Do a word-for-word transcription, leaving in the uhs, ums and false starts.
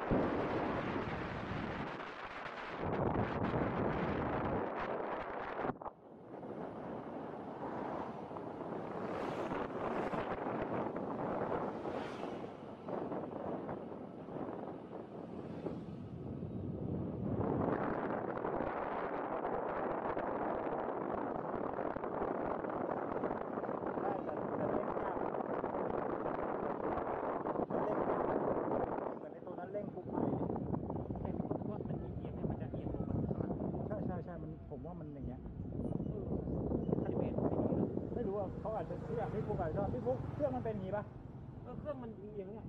ผมว่ามันอย่างเงี้ยคาลิเบรตไม่ดีหรอไม่รู้ว่าเขาอาจจะที่อยากพี่ฟุกอาจจะชอบพี่ฟุกเครื่องมันเป็นอย่างงี้ปะเออเครื่องมันเอียงไง